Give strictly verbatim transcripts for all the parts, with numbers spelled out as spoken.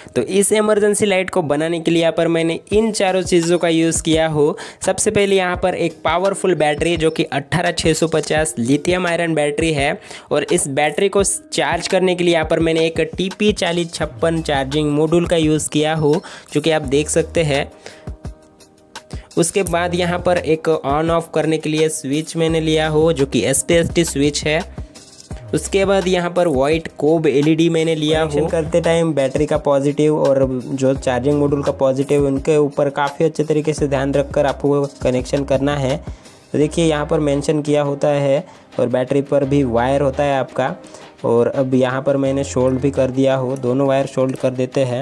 तो इस emergency light को बनाने के लिए यहाँ पर मैंने इन चारों चीज़ों का यूज़ किया हो। सबसे पहले यहाँ पर एक पावरफुल बैटरी जो कि अट्ठारह छः सौ पचास लिथियम आयरन बैटरी है, और इस बैटरी को चार्ज करने के लिए यहाँ पर मैंने एक टी पी चालीस छप्पन चार्जिंग मॉड्यूल का यूज़ किया हो, जो कि आप देख सकते हैं। उसके बाद यहाँ पर एक ऑन ऑफ करने के लिए स्विच मैंने लिया हो, जो कि S T S T switch है। उसके बाद यहाँ पर वाइट कोब एलईडी मैंने लिया हो। करते टाइम बैटरी का पॉजिटिव और जो चार्जिंग मॉड्यूल का पॉजिटिव, उनके ऊपर काफ़ी अच्छे तरीके से ध्यान रखकर आपको कनेक्शन करना है। तो देखिए यहाँ पर मेंशन किया होता है, और बैटरी पर भी वायर होता है आपका। और अब यहाँ पर मैंने शोल्ड भी कर दिया हो, दोनों वायर शोल्ड कर देते हैं।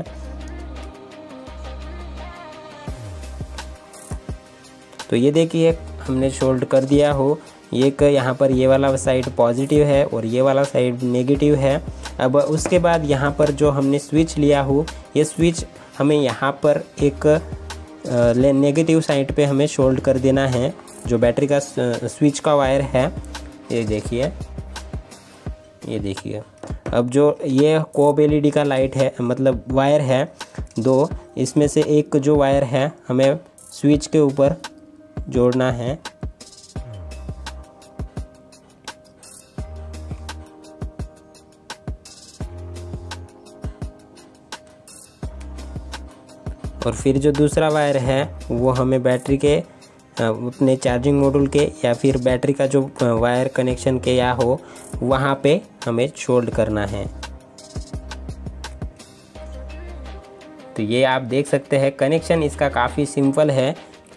तो ये देखिए हमने शोल्ड कर दिया हो। एक यहाँ पर ये वाला साइड पॉजिटिव है और ये वाला साइड नेगेटिव है। अब उसके बाद यहाँ पर जो हमने स्विच लिया हो, ये स्विच हमें यहाँ पर एक नेगेटिव साइड पे हमें शोल्ड कर देना है। जो बैटरी का स्विच का वायर है, ये देखिए, ये देखिए। अब जो ये कोब एलईडी का लाइट है, मतलब वायर है दो, इसमें से एक जो वायर है हमें स्विच के ऊपर जोड़ना है। और फिर जो दूसरा वायर है वो हमें बैटरी के अपने चार्जिंग मॉड्यूल के या फिर बैटरी का जो वायर कनेक्शन के या हो वहाँ पे हमें शोल्ड करना है। तो ये आप देख सकते हैं कनेक्शन इसका काफ़ी सिंपल है।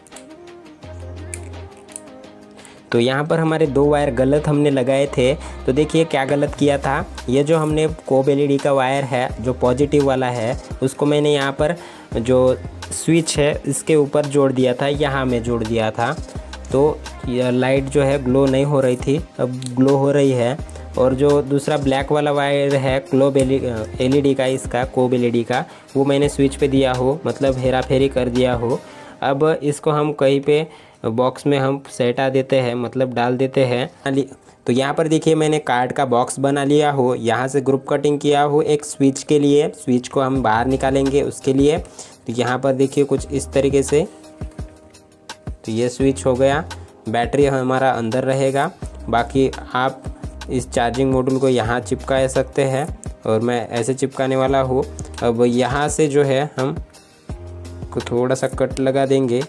तो यहाँ पर हमारे दो वायर गलत हमने लगाए थे। तो देखिए क्या गलत किया था। ये जो हमने कोब एलईडी का वायर है जो पॉजिटिव वाला है, उसको मैंने यहाँ पर जो स्विच है इसके ऊपर जोड़ दिया था, यहाँ में जोड़ दिया था। तो यह लाइट जो है ग्लो नहीं हो रही थी, अब ग्लो हो रही है। और जो दूसरा ब्लैक वाला वायर है क्लोब एलईडी का, इसका कोब एलईडी का, वो मैंने स्विच पे दिया हो, मतलब हेरा फेरी कर दिया हो। अब इसको हम कहीं पे बॉक्स में हम सेटा देते हैं, मतलब डाल देते हैं। तो यहाँ पर देखिए मैंने कार्ड का बॉक्स बना लिया हो, यहाँ से ग्रुप कटिंग किया हो एक स्विच के लिए। स्विच को हम बाहर निकालेंगे उसके लिए। तो यहाँ पर देखिए कुछ इस तरीके से। तो ये स्विच हो गया, बैटरी हमारा अंदर रहेगा। बाकी आप इस चार्जिंग मॉड्यूल को यहाँ चिपका सकते हैं, और मैं ऐसे चिपकाने वाला हूँ। अब यहाँ से जो है हम को थोड़ा सा कट लगा देंगे,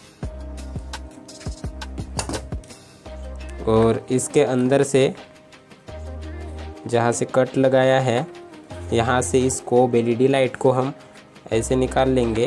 और इसके अंदर से जहाँ से कट लगाया है, यहाँ से इस कोब एलईडी लाइट को हम ऐसे निकाल लेंगे।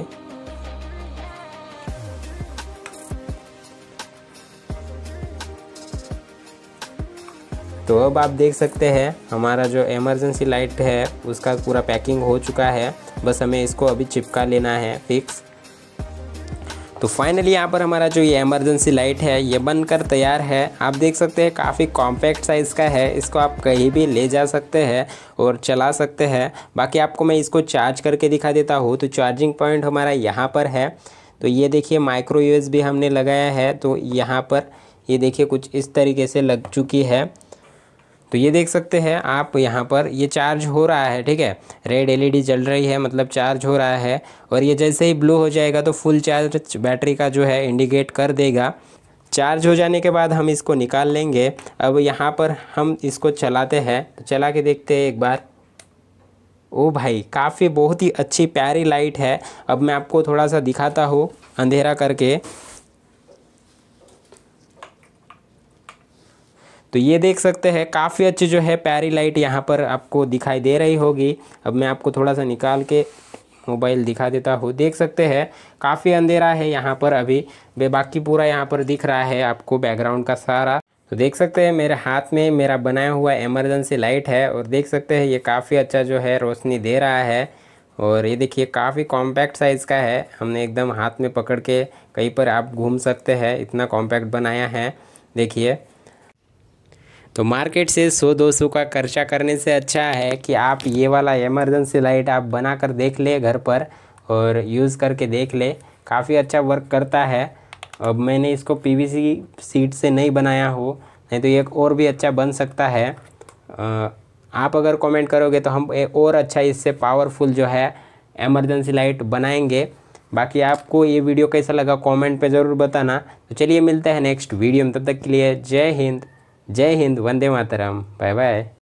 तो अब आप देख सकते हैं हमारा जो इमरजेंसी लाइट है उसका पूरा पैकिंग हो चुका है। बस हमें इसको अभी चिपका लेना है फिक्स। तो फाइनली यहाँ पर हमारा जो ये इमरजेंसी लाइट है ये बनकर तैयार है। आप देख सकते हैं काफ़ी कॉम्पैक्ट साइज़ का है, इसको आप कहीं भी ले जा सकते हैं और चला सकते हैं। बाकी आपको मैं इसको चार्ज करके दिखा देता हूँ। तो चार्जिंग पॉइंट हमारा यहाँ पर है। तो ये देखिए माइक्रो यूएसबी हमने लगाया है, तो यहाँ पर ये देखिए कुछ इस तरीके से लग चुकी है। तो ये देख सकते हैं आप, यहाँ पर ये चार्ज हो रहा है, ठीक है। रेड एलईडी जल रही है, मतलब चार्ज हो रहा है। और ये जैसे ही ब्लू हो जाएगा तो फुल चार्ज बैटरी का जो है इंडिकेट कर देगा। चार्ज हो जाने के बाद हम इसको निकाल लेंगे। अब यहाँ पर हम इसको चलाते हैं, तो चला के देखते हैं एक बार। ओ भाई, काफ़ी बहुत ही अच्छी प्यारी लाइट है। अब मैं आपको थोड़ा सा दिखाता हूँ अंधेरा करके। तो ये देख सकते हैं काफ़ी अच्छी जो है प्यारी लाइट यहाँ पर आपको दिखाई दे रही होगी। अब मैं आपको थोड़ा सा निकाल के मोबाइल दिखा देता हूँ। देख सकते हैं काफ़ी अंधेरा है यहाँ पर अभी, बे बाकी पूरा यहाँ पर दिख रहा है आपको बैकग्राउंड का सारा। तो देख सकते हैं मेरे हाथ में मेरा बनाया हुआ इमरजेंसी लाइट है, और देख सकते हैं ये काफ़ी अच्छा जो है रोशनी दे रहा है। और ये देखिए काफ़ी कॉम्पैक्ट साइज़ का है, हमने एकदम हाथ में पकड़ के कहीं पर आप घूम सकते हैं, इतना कॉम्पैक्ट बनाया है। देखिए, तो मार्केट से सौ दो सौ का खर्चा करने से अच्छा है कि आप ये वाला इमरजेंसी लाइट आप बना कर देख ले घर पर, और यूज़ करके देख ले, काफ़ी अच्छा वर्क करता है। अब मैंने इसको पीवीसी सीट से नहीं बनाया हो, नहीं तो एक और भी अच्छा बन सकता है। आ, आप अगर कमेंट करोगे तो हम एक और अच्छा इससे पावरफुल जो है इमरजेंसी लाइट बनाएंगे। बाकी आपको ये वीडियो कैसा लगा कमेंट पे ज़रूर बताना। तो चलिए मिलते हैं नेक्स्ट वीडियो में, तब तक के लिए जय हिंद, जय हिंद, वंदे मातरम, बाय बाय।